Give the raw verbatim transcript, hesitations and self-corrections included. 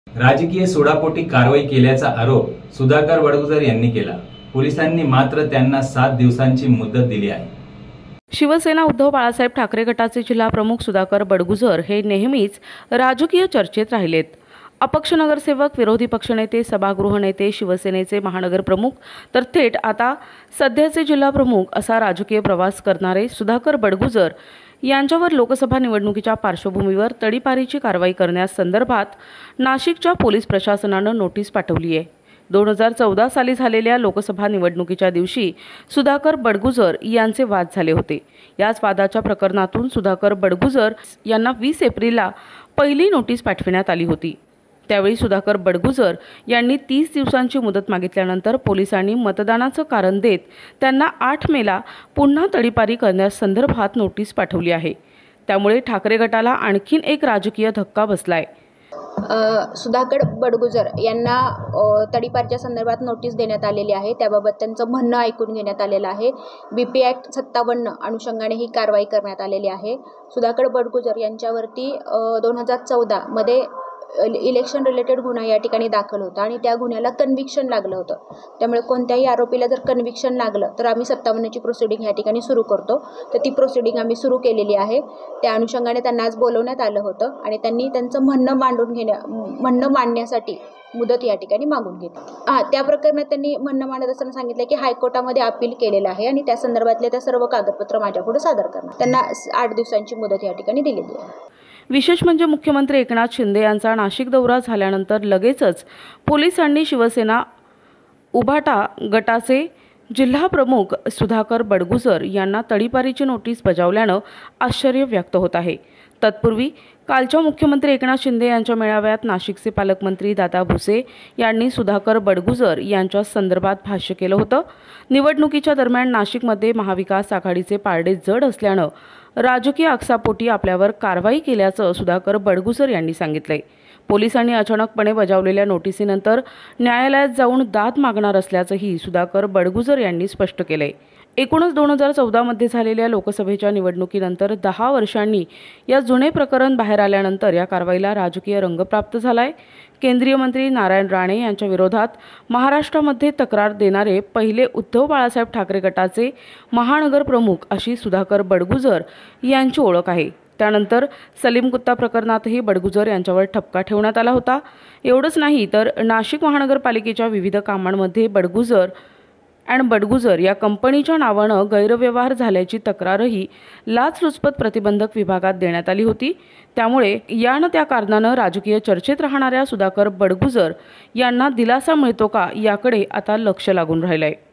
राजकीय सोडापोटी कारवाई केल्याचा आरोप सुधाकर बडगुजर यांनी केला। पोलिसांनी मात्र त्यांना सात दिवसांची मुदत दिली आहे। शिवसेना उद्धव बाळासाहेब ठाकरे गटाचे जिल्हा प्रमुख सुधाकर बडगुजर हे नेहमीच राजकीय चर्चेत राहिलेत। अपक्ष नगरसेवक, विरोधी पक्षनेते, सभागृह नेते, शिवसेनेचे महानगर प्रमुख तर थेट आता सध्याचे जिल्हा प्रमुख असा राजकीय प्रवास करणारे सुधाकर बडगुजर यांच्यावर लोकसभा निवडणुकीच्या पार्श्वभूमीवर तडीपारीची कारवाई करण्यासंदर्भात नाशिकच्या पोलीस प्रशासनानं नोटीस पाठवली आहे। दोन हजार चौदा साली झालेल्या लोकसभा निवडणुकीच्या दिवशी सुधाकर बडगुजर यांचे वाद झाले होते। याच वादाच्या प्रकरणातून सुधाकर बडगुजर यांना वीस एप्रिलला पहिली नोटीस पाठविण्यात आली होती। त्यावेळी सुधाकर बडगुजर यांनी तीस दिवसांची मुदत मागितल्यानंतर पोलिसांनी मतदानाचं कारण देत त्यांना आठ मेला पुन्हा तडीपारी करण्यासंदर्भात नोटीस पाठवली आहे। त्यामुळे ठाकरे गटाला आणखीन एक राजकीय धक्का बसलाय। सुधाकर बडगुजर यांना तडीपारीच्या संदर्भात नोटीस देण्यात आलेली आहे। त्याबाबत त्यांचं म्हणणं ऐकून घेण्यात आलेलं आहे। बीपी ॲक्ट सत्तावन्न अनुषंगाने ही कारवाई करण्यात आलेली आहे। सुधाकर बडगुजर यांच्यावरती दोन हजार चौदा मध्ये इलेक्शन रिलेटेड गुन्हा या ठिकाणी दाखल होता आणि त्या गुन्ह्याला कन्व्हिक्शन लागलं होतं। त्यामुळे कोणत्याही आरोपीला जर कन्व्हिक्शन लागलं तर आम्ही सत्तावन्नची प्रोसिडिंग या ठिकाणी सुरू करतो। तर ती प्रोसिडिंग आम्ही सुरू केलेली आहे। त्या अनुषंगाने त्यांना आज बोलवण्यात आलं होतं आणि त्यांनी त्यांचं म्हणणं मांडून घेण्या म्हणणं मांडण्यासाठी मुदत या ठिकाणी मागून घेतली। हां, त्या प्रकरणात त्यांनी म्हणणं मांडत असताना सांगितलं की हायकोर्टामध्ये अपील केलेलं आहे आणि त्या संदर्भातले त्या सर्व कागदपत्र माझ्यापुढे सादर करणार। त्यांना आठ दिवसांची मुदत या ठिकाणी दिलेली आहे। विशेष म्हणजे मुख्यमंत्री एकनाथ शिंदे यांचा नाशिक दौरा झाल्यानंतर लगेचच पोलिसांनी शिवसेना उभाटा गटाचे जिल्हा प्रमुख सुधाकर बडगुजर यांना तडीपारीची नोटीस बजावल्यानं आश्चर्य व्यक्त होत आहे। तत्पूर्वी कालच्या मुख्यमंत्री एकनाथ शिंदे यांच्या मेळाव्यात नाशिकचे पालकमंत्री दादा भुसे यांनी सुधाकर बडगुजर यांच्या संदर्भात भाष्य केलं होतं। निवडणुकीच्या दरम्यान नाशिकमध्ये महाविकास आघाडीचे पारडे जड असल्यानं राजकीय आक्षेपोटी आपल्यावर कारवाई केल्याचं सुधाकर बडगुजर यांनी सांगितलंय। पोलिसांनी अचानकपणे बजावलेल्या नोटिसीनंतर न्यायालयात जाऊन दाद मागणार असल्याचंही सुधाकर बडगुजर यांनी स्पष्ट केलंय। एकूणच दोन हजार चौदा मध्ये झालेल्या लोकसभेच्या निवडणुकीनंतर दहा वर्षांनी या जुने प्रकरण बाहेर आल्यानंतर या कारवाईला राजकीय रंग प्राप्त झालाय। केंद्रीय मंत्री नारायण राणे यांच्या विरोधात महाराष्ट्रामध्ये तक्रार देणारे पहिले उद्धव बाळासाहेब ठाकरे गटाचे महानगर प्रमुख अशी सुधाकर बडगुजर यांची ओळख आहे। त्यानंतर सलीम कुत्ता प्रकरणातही बडगुजर यांच्यावर ठपका ठेवण्यात आला होता। एवढंच नाही तर नाशिक महानगरपालिकेच्या विविध कामांमध्ये बडगुजर अँड बडगुजर या कंपनीच्या नावानं गैरव्यवहार झाल्याची तक्रारही लाचलुचपत प्रतिबंधक विभागात देण्यात आली होती। त्यामुळे यानं त्या कारणानं राजकीय चर्चेत राहणाऱ्या सुधाकर बडगुजर यांना दिलासा मिळतो का याकडे आता लक्ष लागून राहिलंय।